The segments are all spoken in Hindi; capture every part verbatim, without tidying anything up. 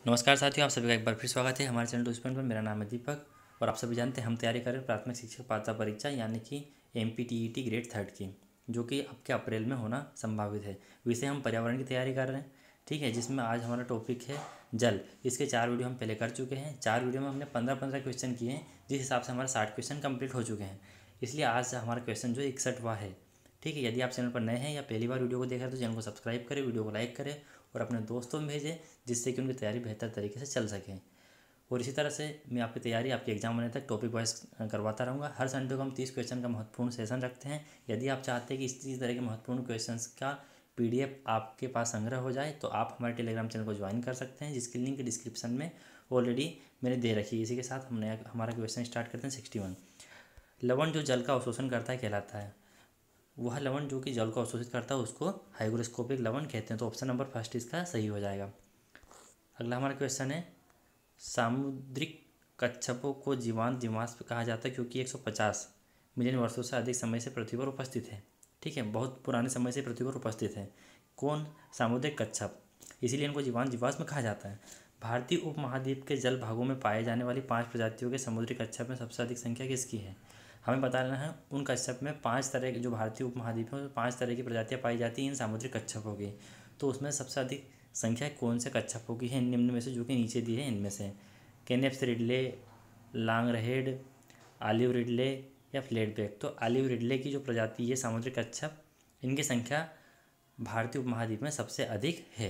नमस्कार साथियों, आप सभी का एक बार फिर स्वागत है हमारे चैनल टू स्टूडेंट पर। मेरा नाम है दीपक और आप सभी जानते हैं हम तैयारी कर रहे हैं प्राथमिक शिक्षक पात्रता परीक्षा यानी कि M P T E T grade third की, जो कि आपके अप्रैल में होना संभावित है। विषय हम पर्यावरण की तैयारी कर रहे हैं, ठीक है, जिसमें आज हमारा टॉपिक है जल। इसके चार वीडियो हम पहले कर चुके हैं। चार वीडियो में हमने पंद्रह पंद्रह क्वेश्चन किए हैं, जिस हिसाब से हमारे साठ क्वेश्चन कंप्लीट हो चुके हैं। इसलिए आज हमारा क्वेश्चन जो इकसठवां है, ठीक है। यदि आप चैनल पर नए हैं या पहली बार वीडियो को देख रहे हैं तो चैनल को सब्सक्राइब करें, वीडियो को लाइक करें और अपने दोस्तों में भेजें, जिससे कि उनकी तैयारी बेहतर तरीके से चल सके। और इसी तरह से मैं आपकी तैयारी आपके एग्जाम होने तक टॉपिक वाइज करवाता रहूँगा। हर संडे को हम तीस क्वेश्चन का महत्वपूर्ण सेशन रखते हैं। यदि आप चाहते हैं कि इसी तरह के महत्वपूर्ण क्वेश्चंस का पीडीएफ आपके पास संग्रह हो जाए तो आप हमारे टेलीग्राम चैनल को ज्वाइन कर सकते हैं, जिसकी लिंक डिस्क्रिप्शन में ऑलरेडी मैंने दे रखी है। इसी के साथ हम नया हमारा क्वेश्चन स्टार्ट करते हैं। सिक्सटी वन लवण जो जल का अवशोषण करता है कहलाता है। वह लवण जो कि जल को अवशोषित करता है उसको हाइग्रोस्कोपिक लवण कहते हैं। तो ऑप्शन नंबर फर्स्ट इसका सही हो जाएगा। अगला हमारा क्वेश्चन है, सामुद्रिक कच्छपों को जीवांत जीवाश्म कहा जाता है क्योंकि एक सौ पचास मिलियन वर्षों से अधिक समय से पृथ्वी पर उपस्थित है। ठीक है, बहुत पुराने समय से पृथ्वी पर उपस्थित है। कौन? सामुद्रिक कच्छप, इसीलिए इनको जीवांत जीवाश्म कहा जाता है। भारतीय उपमहाद्वीप के जल भागों में पाए जाने वाली पांच प्रजातियों के समुद्री कच्छप में सबसे अधिक संख्या किसकी है? हमें बताना है उन कच्छप में पांच तरह के, जो भारतीय उपमहाद्वीप है पांच तरह की प्रजातियां पाई जाती हैं इन सामुद्रिक कच्छपों की। तो उसमें सबसे अधिक संख्या कौन से कच्छपों की है? निम्न में से जो कि नीचे दी है इनमें से Kemp's ridley, loggerhead, olive ridley या फ्लैटबैक। तो ऑलिव रिडले की जो प्रजाति है सामुद्रिक कच्छप, इनकी संख्या भारतीय उपमहाद्वीप में सबसे अधिक है।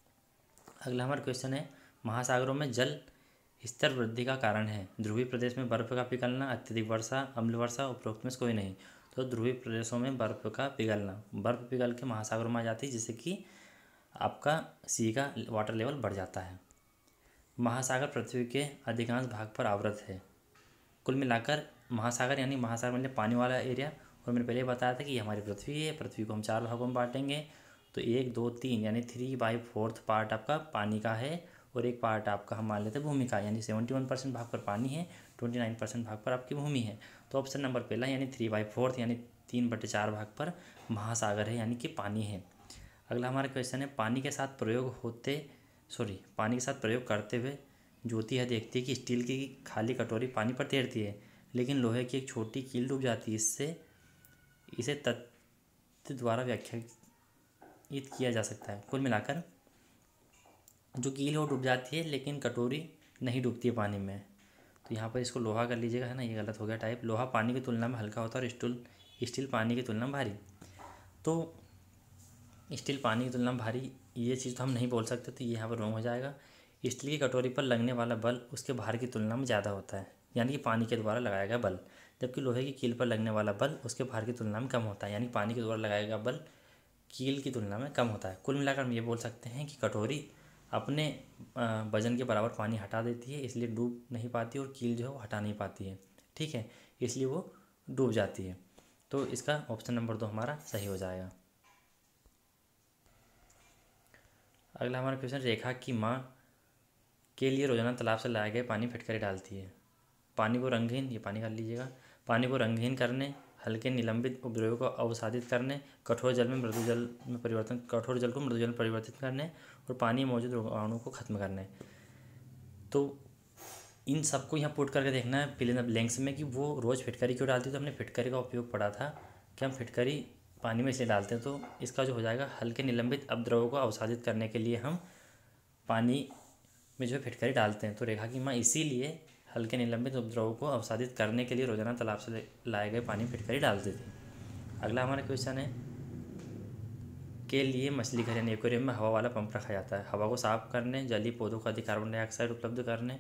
अगला हमारा क्वेश्चन है, महासागरों में जल स्तर वृद्धि का कारण है। ध्रुवीय प्रदेश में बर्फ का पिघलना, अत्यधिक वर्षा, अम्ल वर्षा, उपरोक्त में से कोई नहीं। तो ध्रुवीय प्रदेशों में बर्फ का पिघलना, बर्फ पिघल के महासागरों में आ जाती है, जिससे कि आपका सी का वाटर लेवल बढ़ जाता है। महासागर पृथ्वी के अधिकांश भाग पर आवृत है। कुल मिलाकर महासागर यानी महासागर मतलब पानी वाला एरिया। और मैंने पहले बताया था कि हमारी पृथ्वी है, पृथ्वी को हम चार भागों में बांटेंगे। तो एक दो तीन यानी थ्री बाई फोर्थ पार्ट आपका पानी का है और एक पार्ट आपका हम मान लेते हैं भूमि का, यानी सेवेंटी वन परसेंट भाग पर पानी है, ट्वेंटी नाइन परसेंट भाग पर आपकी भूमि है। तो ऑप्शन नंबर पहला यानी थ्री बाई फोर्थ यानी तीन बटे चार भाग पर महासागर है यानी कि पानी है। अगला हमारा क्वेश्चन है, पानी के साथ प्रयोग होते सॉरी पानी के साथ प्रयोग करते हुए ज्योति यह देखती है कि स्टील की खाली कटोरी पानी पर तैरती है, लेकिन लोहे की एक छोटी कील डूब जाती है। इससे इसे तथ्य द्वारा व्याख्यायित किया जा सकता है। कुल मिलाकर जो कील है वो डूब जाती है लेकिन कटोरी नहीं डूबती है पानी में। तो यहाँ पर इसको लोहा कर लीजिएगा, है ना, ये गलत हो गया टाइप। लोहा पानी की तुलना में हल्का होता है और स्टील स्टील पानी की तुलना में भारी। तो स्टील पानी की तुलना में भारी, ये चीज़ तो हम नहीं बोल सकते, तो ये यहाँ पर रॉन्ग हो जाएगा। स्टील की कटोरी पर लगने वाला बल उसके भार की तुलना में ज़्यादा होता है, यानी कि पानी के द्वारा लगाया गया बल, जबकि लोहे की कील पर लगने वाला बल उसके भार की तुलना में कम होता है, यानी पानी के द्वारा लगाया गया बल कील की तुलना में कम होता है। कुल मिलाकर हम ये बोल सकते हैं कि कटोरी अपने वजन के बराबर पानी हटा देती है, इसलिए डूब नहीं पाती, और कील जो है वो हटा नहीं पाती है, ठीक है, इसलिए वो डूब जाती है। तो इसका ऑप्शन नंबर दो हमारा सही हो जाएगा। अगला हमारा क्वेश्चन, रेखा की माँ के लिए रोजाना तालाब से लाए गए पानी फिटकरी डालती है। पानी को रंगहीन, ये पानी कर लीजिएगा, पानी को रंगहीन करने, हल्के निलंबित उपद्रव्यों को अवसादित करने, कठोर जल में मृदु जल में परिवर्तन कठोर जल को मृदु जल में परिवर्तित करने और पानी में मौजूद रोगाणुओं को खत्म करने। तो इन सबको यहाँ पुट करके देखना है फिल इन द ब्लैंक्स में कि वो रोज़ फिटकरी क्यों डालती है। तो हमने फिटकरी का उपयोग पढ़ा था कि हम फिटकरी पानी में इसलिए डालते हैं। तो इसका जो हो जाएगा, हल्के निलंबित अपद्रव्यों को अवसादित करने के लिए हम पानी में जो है फिटकरी डालते हैं। तो रेखा की माँ इसीलिए हल्के निलंबित उपद्रवों को अवसादित करने के लिए रोजाना तालाब से लाए गए पानी फिटकरी डालती थी। अगला हमारा क्वेश्चन है, के लिए मछली घर यानी एक्वेरियम में हवा वाला पंप रखा जाता है। हवा को साफ करने, जलीय पौधों को अधिक कार्बन डाइऑक्साइड उपलब्ध करने,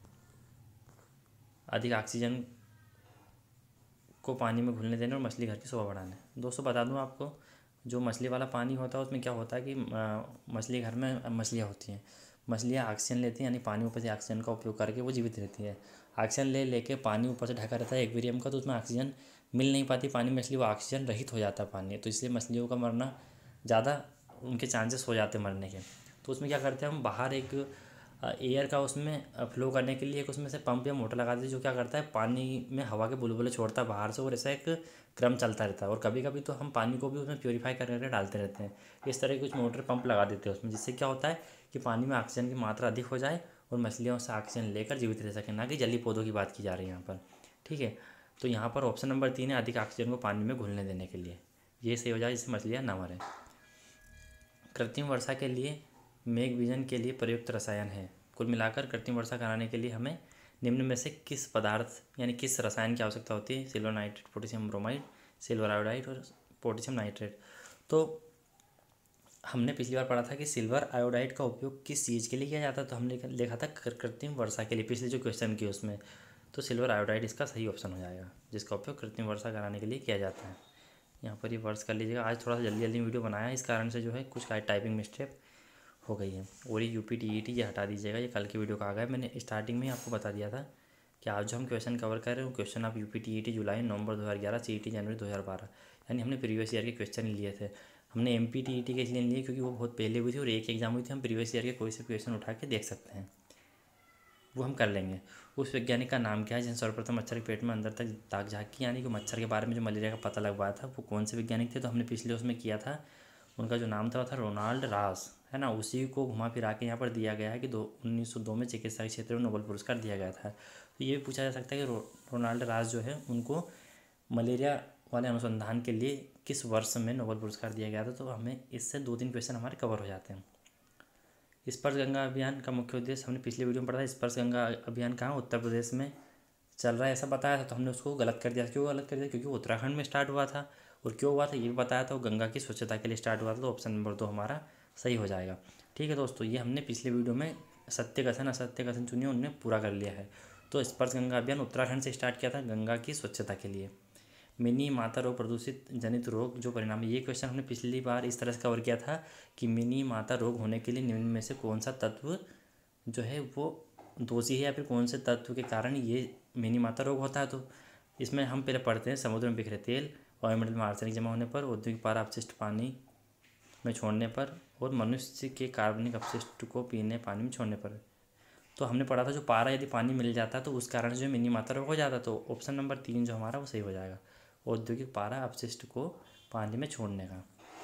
अधिक ऑक्सीजन को पानी में घुलने देने और मछली घर की शोभा बढ़ाने। दोस्तों बता दूं आपको, जो मछली वाला पानी होता है उसमें क्या होता है कि मछली घर में मछलियाँ होती हैं, मछलियाँ ऑक्सीजन लेती हैं, यानी पानी ऊपर से ऑक्सीजन का उपयोग करके वो जीवित रहती है। ऑक्सीजन ले लेके पानी ऊपर से ढका रहता है एक्वेरियम का, तो उसमें ऑक्सीजन मिल नहीं पाती पानी में, इसलिए वो ऑक्सीजन रहित हो जाता है पानी। तो इसलिए मछलियों का मरना ज़्यादा, उनके चांसेस हो जाते हैं मरने के। तो उसमें क्या करते हैं हम, बाहर एक एयर का उसमें फ्लो करने के लिए एक उसमें से पंप या मोटर लगा देते हैं जो क्या करता है पानी में हवा के बुलबुले छोड़ता है बाहर से, और ऐसा एक क्रम चलता रहता है। और कभी कभी तो हम पानी को भी उसमें प्योरीफाई कर करके डालते रहते हैं। इस तरह के कुछ मोटर पंप लगा देते हैं उसमें, जिससे क्या होता है कि पानी में ऑक्सीजन की मात्रा अधिक हो जाए और मछलियाँ उससे ऑक्सीजन लेकर जीवित रह सकें, ना कि जलीय पौधों की बात की जा रही है यहाँ पर। ठीक है, तो यहाँ पर ऑप्शन नंबर तीन है अधिक ऑक्सीजन को पानी में घुलने देने के लिए, ये सही हो जाए जिससे मछलियाँ ना मरें। कृत्रिम वर्षा के लिए मेघ बीजन के लिए प्रयुक्त रसायन है। कुल मिलाकर कृत्रिम वर्षा कराने के लिए हमें निम्न में से किस पदार्थ यानी किस रसायन की आवश्यकता होती है? Silver nitrate, potassium bromide, silver iodide और पोटेशियम नाइट्रेट। तो हमने पिछली बार पढ़ा था कि सिल्वर आयोडाइड का उपयोग किस चीज़ के लिए किया जाता है, तो हमने लिखा था कृत्रिम वर्षा के लिए, पिछले जो क्वेश्चन किए उसमें। तो सिल्वर आयोडाइड इसका सही ऑप्शन हो जाएगा, जिसका उपयोग कृत्रिम वर्षा कराने के लिए किया जाता है। यहाँ पर ये वर्ष कर लीजिएगा। आज थोड़ा सा जल्दी जल्दी वीडियो बनाया, इस कारण से जो है कुछ टाइपिंग मिस्टेक हो गई है। और ये यूपी टीईटी ये हटा दीजिएगा, ये कल की वीडियो का आ गया। मैंने स्टार्टिंग में ही आपको बता दिया था कि आज जो हम क्वेश्चन कवर कर रहे हैं वो क्वेश्चन आप यूपी टीईटी जुलाई नवंबर दो हज़ार ग्यारह, सीईटी जनवरी दो हज़ार बारह, यानी हमने प्रीवियस ईयर के क्वेश्चन लिए थे। हमने M P T E T के इसलिए लिए क्योंकि वो बहुत पहले हुई थी और एक एग्जाम हुई थी। हम प्रीवियस ईयर के कोई से क्वेश्चन उठा के देख सकते हैं, वो हम कर लेंगे। उस वैज्ञानिक का नाम क्या है जिन्हें सर्वप्रथम मच्छर के पेट में अंदर तक दाग झाँकी यानी कि मच्छर के बारे में जो मलेरिया का पता लगवाया था, वो कौन से वैज्ञानिक थे? तो हमने पिछले उसमें किया था, उनका जो नाम था वो था रोनाल्ड रास, है ना। उसी को घुमा फिरा के यहाँ पर दिया गया है कि दो उन्नीस सौ दो में चिकित्सा के क्षेत्र में नोबेल पुरस्कार दिया गया था। तो ये भी पूछा जा सकता है कि रो, रोनाल्ड रास जो है उनको मलेरिया वाले अनुसंधान के लिए किस वर्ष में नोबेल पुरस्कार दिया गया था। तो हमें इससे दो तीन क्वेश्चन हमारे कवर हो जाते हैं। स्पर्श गंगा अभियान का मुख्य उद्देश्य हमने पिछले वीडियो में पढ़ा था। स्पर्श गंगा अभियान कहाँ उत्तर प्रदेश में चल रहा है ऐसा बताया था, तो हमने उसको गलत कर दिया। क्यों गलत कर दिया? क्योंकि वो उत्तराखंड में स्टार्ट हुआ था। और क्यों हुआ था ये भी बताया था, वो गंगा की स्वच्छता के लिए स्टार्ट हुआ था। तो ऑप्शन नंबर दो हमारा सही हो जाएगा। ठीक है दोस्तों, ये हमने पिछले वीडियो में सत्य कथन असत्य कथन चुनिए उनने पूरा कर लिया है। तो स्पर्श गंगा अभियान उत्तराखंड से स्टार्ट किया था गंगा की स्वच्छता के लिए। मिनी माता रोग प्रदूषित जनित रोग जो परिणाम है, ये क्वेश्चन हमने पिछली बार इस तरह से कवर किया था कि मिनी माता रोग होने के लिए निम्न में से कौन सा तत्व जो है वो दोषी है, या फिर कौन से तत्व के कारण ये मिनी माता रोग होता है। तो इसमें हम पहले पढ़ते हैं समुद्र में बिखरे तेल, वायुमंडल में आर्सेनिक जमा होने पर, औद्योगिक पारा अपशिष्ट पानी में छोड़ने पर, और मनुष्य के कार्बनिक अपशिष्ट को पीने पानी में छोड़ने पर। तो हमने पढ़ा था जो पारा यदि पानी मिल जाता है तो उस कारण से जो मिनी माता रोग हो जाता है। तो ऑप्शन नंबर तीन जो हमारा वो सही हो जाएगा, औद्योगिक पारा अपशिष्ट को पानी में छोड़ने का।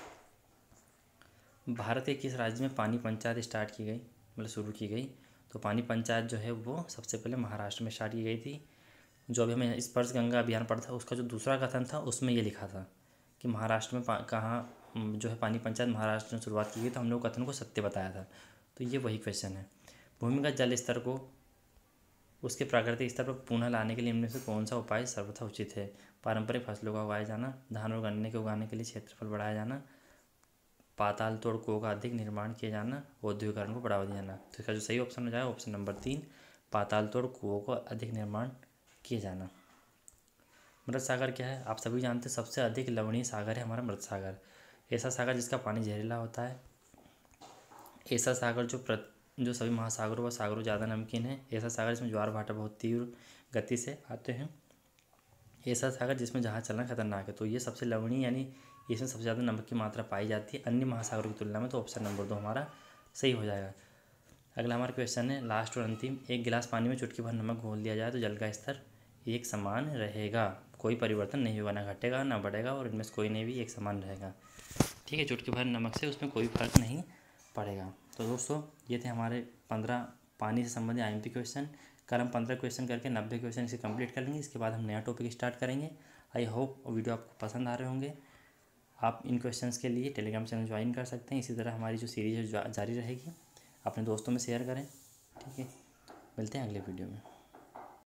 भारत के किस राज्य में पानी पंचायत स्टार्ट की गई, मतलब शुरू की गई? तो पानी पंचायत जो है वो सबसे पहले महाराष्ट्र में स्टार्ट की गई थी। जो अभी हमें स्पर्श गंगा अभियान पढ़ा था उसका जो दूसरा कथन था उसमें ये लिखा था कि महाराष्ट्र में कहाँ जो है पानी पंचायत महाराष्ट्र में शुरुआत की गई, तो हमने वो कथन को सत्य बताया था। तो ये वही क्वेश्चन है। भूमिगत जल स्तर को उसके प्राकृतिक स्तर पर पुनः लाने के लिए इनमें से कौन सा उपाय सर्वथा उचित है? पारंपरिक फसलों का उगाया जाना, धान और गन्ने के उगाने के लिए क्षेत्रफल बढ़ाया जाना, पाताल तोड़ कुओं का अधिक निर्माण किया जाना, औद्योगिकरण को बढ़ावा दिया जाना। तो इसका जो सही ऑप्शन हो जाएगा ऑप्शन नंबर तीन, पाताल तोड़ कुओं को अधिक निर्माण किए जाना। मृत सागर क्या है? आप सभी जानते हैं सबसे अधिक लवणीय सागर है हमारा मृत सागर। ऐसा सागर जिसका पानी जहरीला होता है, ऐसा सागर जो प्र जो सभी महासागरों व सागरों ज़्यादा नमकीन है, ऐसा सागर जिसमें ज्वार भाटा बहुत तीव्र गति से आते हैं, ऐसा सागर जिसमें जहाज चलना खतरनाक है। तो ये सबसे लवणीय यानी इसमें सबसे ज़्यादा नमक की मात्रा पाई जाती है अन्य महासागरों की तुलना में। तो ऑप्शन नंबर दो हमारा सही हो जाएगा। अगला हमारा क्वेश्चन है लास्ट और अंतिम, एक गिलास पानी में चुटकी भर नमक घोल दिया जाए तो जल का स्तर एक समान रहेगा, कोई परिवर्तन नहीं होगा, ना घटेगा ना बढ़ेगा, और इनमें से कोई नहीं भी एक समान रहेगा। ठीक है, चुटकी भर नमक से उसमें कोई फर्क नहीं पड़ेगा। तो दोस्तों ये थे हमारे पंद्रह पानी से संबंधित आई एम पी क्वेश्चन। कल हम पंद्रह क्वेश्चन करके नब्बे क्वेश्चन इसे कंप्लीट कर लेंगे। इसके बाद हम नया टॉपिक स्टार्ट करेंगे। आई होप वीडियो आपको पसंद आ रहे होंगे। आप इन क्वेश्चंस के लिए टेलीग्राम चैनल ज्वाइन कर सकते हैं। इसी तरह हमारी जो सीरीज़ है जारी रहेगी। अपने दोस्तों में शेयर करें। ठीक है, मिलते हैं अगले वीडियो में।